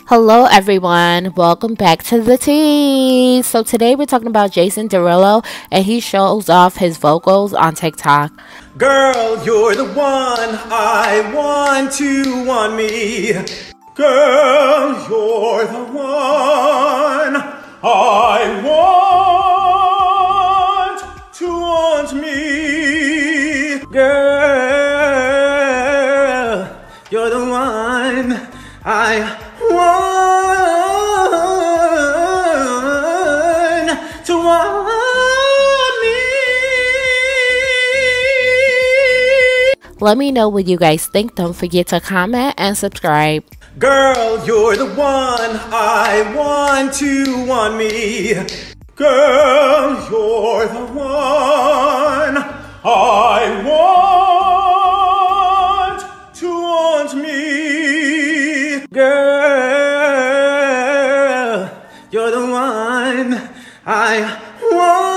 Hello, everyone. Welcome back to the tea. So today we're talking about Jason Derulo, and he shows off his vocals on TikTok. Girl, you're the one I want to want me. Girl, you're the one I want to want me. Girl, you're the one I want to want me. Let me know what you guys think. Don't forget to comment and subscribe. Girl, you're the one I want to want me. Girl, you're the one I want to want me. Girl, you're the one I want.